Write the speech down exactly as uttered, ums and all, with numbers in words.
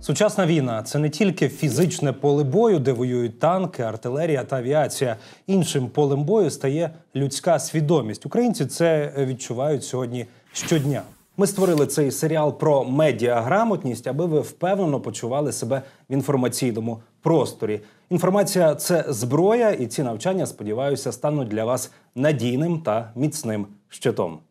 Сучасна війна – це не тільки фізичне поле бою, де воюють танки, артилерія та авіація. Іншим полем бою стає людська свідомість. Українці це відчувають сьогодні щодня. Ми створили цей серіал про медіаграмотність, аби ви впевнено почували себе в інформаційному просторі. Інформація – це зброя, і ці навчання, сподіваюся, стануть для вас надійним та міцним щитом.